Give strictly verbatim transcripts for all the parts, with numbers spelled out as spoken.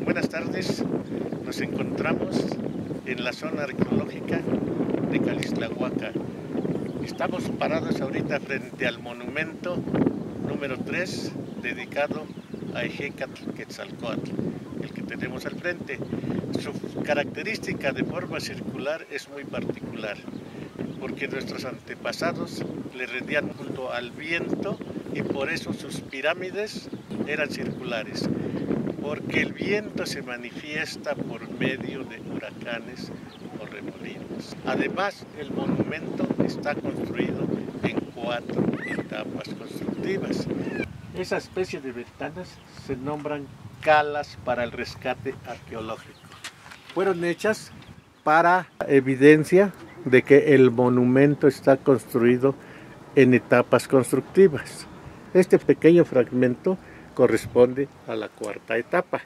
buenas tardes. Nos encontramos en la zona arqueológica de Calixtlahuaca. Estamos parados ahorita frente al monumento número tres dedicado a Ejecatl Quetzalcóatl, el que tenemos al frente. Su característica de forma circular es muy particular, porque nuestros antepasados le rendían culto al viento y por eso sus pirámides eran circulares, porque el viento se manifiesta por medio de huracanes o remolinos. Además, el monumento está construido en cuatro etapas constructivas. Esa especie de ventanas se nombran calas para el rescate arqueológico. Fueron hechas para evidencia de que el monumento está construido en etapas constructivas. Este pequeño fragmento corresponde a la cuarta etapa.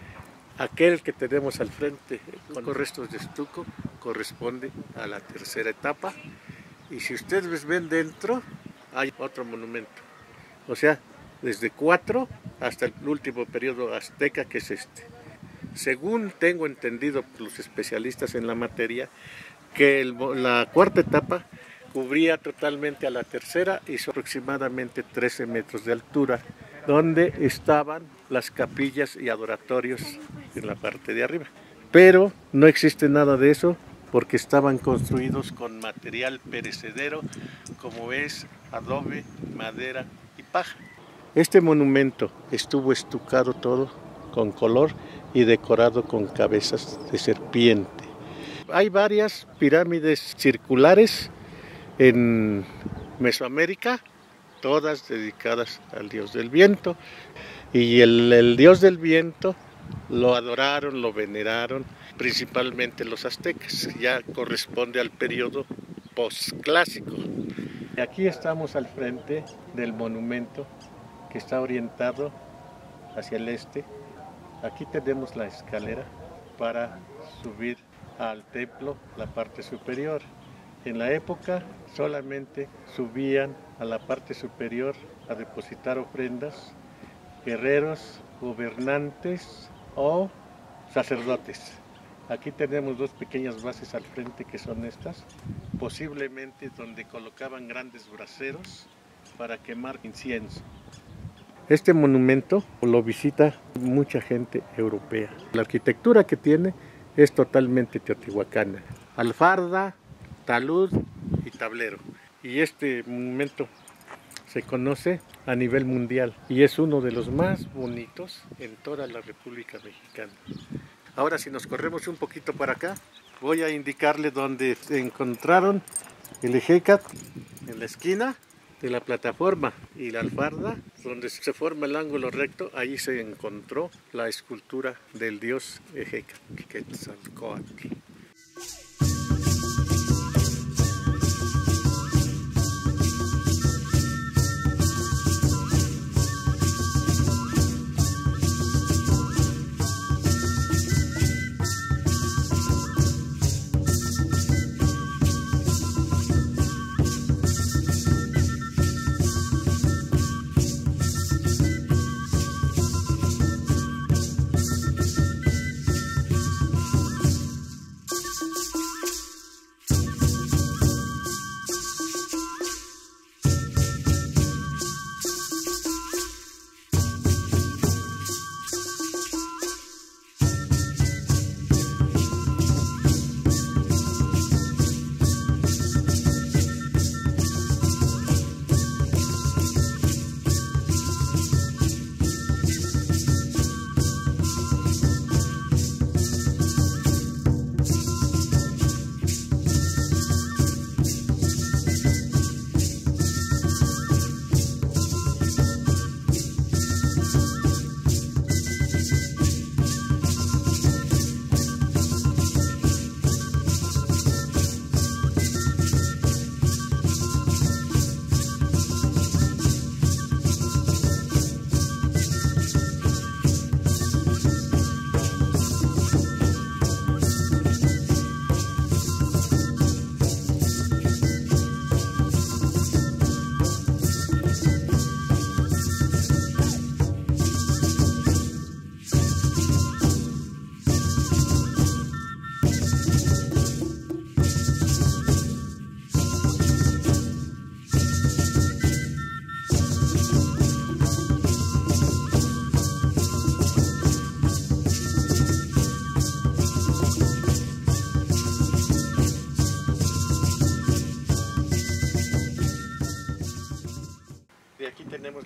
Aquel que tenemos al frente con los restos de estuco corresponde a la tercera etapa. Y si ustedes ven dentro, hay otro monumento. O sea, desde cuatro hasta el último periodo azteca, que es este. Según tengo entendido por los especialistas en la materia, que el, la cuarta etapa cubría totalmente a la tercera, hizo aproximadamente trece metros de altura, donde estaban las capillas y adoratorios en la parte de arriba. Pero no existe nada de eso porque estaban construidos con material perecedero como es adobe, madera y paja. Este monumento estuvo estucado todo con color y decorado con cabezas de serpiente. Hay varias pirámides circulares en Mesoamérica, todas dedicadas al dios del viento, y el, el dios del viento lo adoraron, lo veneraron, principalmente los aztecas. Ya corresponde al periodo posclásico. Aquí estamos al frente del monumento que está orientado hacia el este. Aquí tenemos la escalera para subir al templo, la parte superior. En la época solamente subían a la parte superior a depositar ofrendas guerreros, gobernantes o sacerdotes. Aquí tenemos dos pequeñas bases al frente que son estas, posiblemente donde colocaban grandes braseros para quemar incienso. Este monumento lo visita mucha gente europea. La arquitectura que tiene es totalmente teotihuacana. Alfarda, talud y tablero. Y este monumento se conoce a nivel mundial y es uno de los más bonitos en toda la República Mexicana. Ahora, si nos corremos un poquito para acá, voy a indicarle dónde se encontraron el Ejecatl en la esquina de la plataforma y la alfarda, donde se forma el ángulo recto. Ahí se encontró la escultura del dios Ejecatl Quetzalcóatl.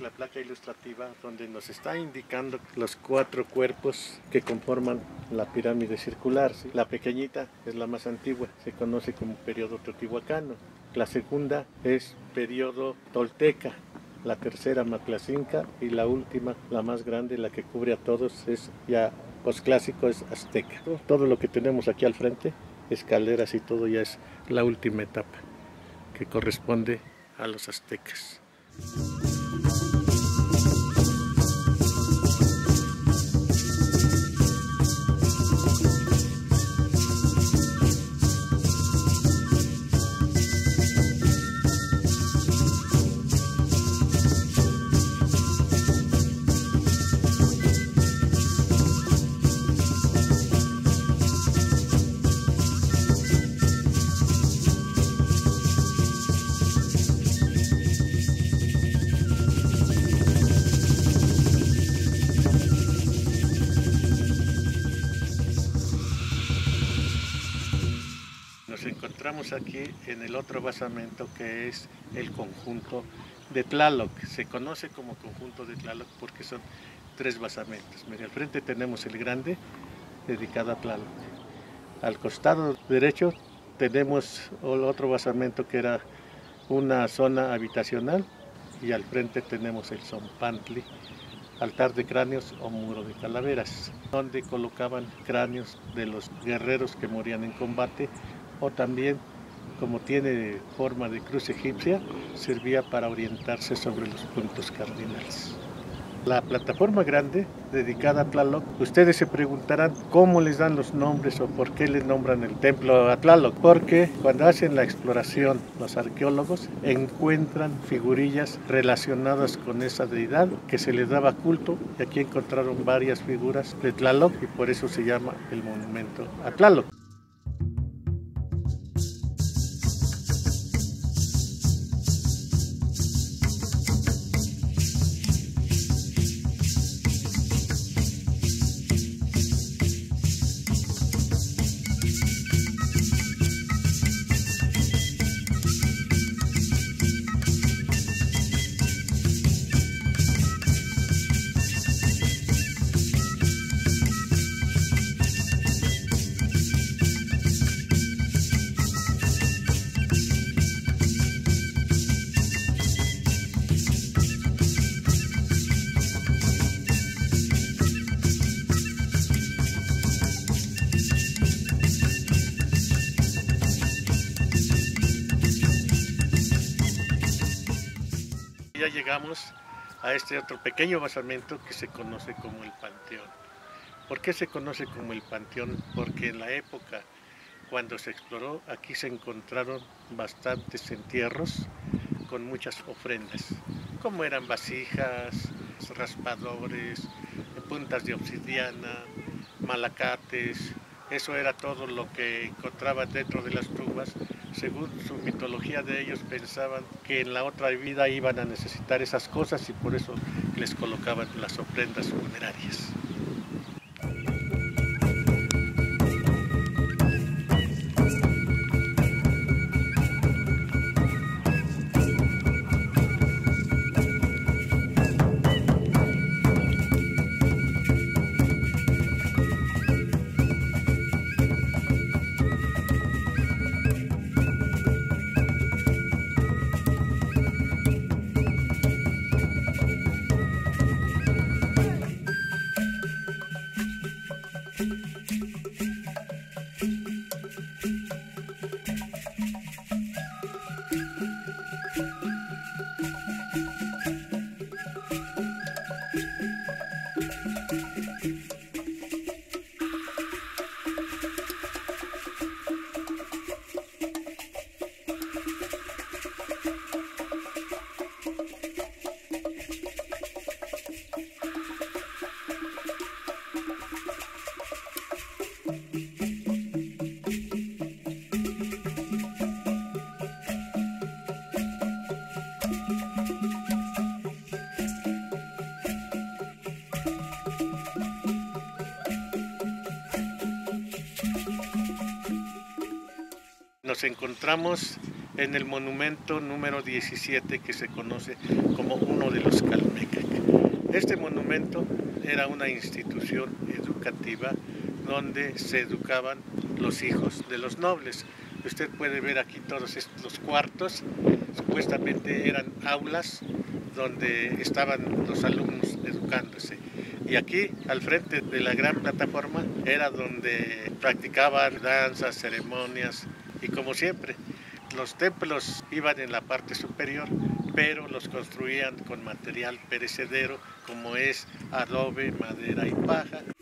la placa ilustrativa donde nos está indicando los cuatro cuerpos que conforman la pirámide circular. La pequeñita es la más antigua, se conoce como periodo teotihuacano. La segunda es periodo tolteca, la tercera matlacinca y la última, la más grande, la que cubre a todos, es ya posclásico, es azteca. Todo lo que tenemos aquí al frente, escaleras y todo, ya es la última etapa que corresponde a los aztecas. Nos encontramos aquí en el otro basamento, que es el conjunto de Tlaloc. Se conoce como conjunto de Tlaloc porque son tres basamentos. Mira, al frente tenemos el grande, dedicado a Tlaloc. Al costado derecho tenemos el otro basamento que era una zona habitacional, y al frente tenemos el Zompantli, altar de cráneos o muro de calaveras, donde colocaban cráneos de los guerreros que morían en combate, o también, como tiene forma de cruz egipcia, servía para orientarse sobre los puntos cardinales. La plataforma grande, dedicada a Tlaloc, ustedes se preguntarán cómo les dan los nombres o por qué les nombran el templo a Tlaloc. Porque cuando hacen la exploración, los arqueólogos encuentran figurillas relacionadas con esa deidad que se les daba culto, y aquí encontraron varias figuras de Tlaloc y por eso se llama el monumento a Tlaloc. Ya llegamos a este otro pequeño basamento que se conoce como el Panteón. ¿Por qué se conoce como el Panteón? Porque en la época cuando se exploró, aquí se encontraron bastantes entierros con muchas ofrendas, como eran vasijas, raspadores, puntas de obsidiana, malacates. Eso era todo lo que encontraban dentro de las tumbas. Según su mitología de ellos, pensaban que en la otra vida iban a necesitar esas cosas y por eso les colocaban las ofrendas funerarias. Nos encontramos en el monumento número diecisiete, que se conoce como uno de los Calmecac. Este monumento era una institución educativa donde se educaban los hijos de los nobles. Usted puede ver aquí todos estos cuartos, supuestamente eran aulas donde estaban los alumnos educándose. Y aquí, al frente de la gran plataforma, era donde practicaban danzas, ceremonias, y como siempre, los templos iban en la parte superior, pero los construían con material perecedero, como es adobe, madera y paja,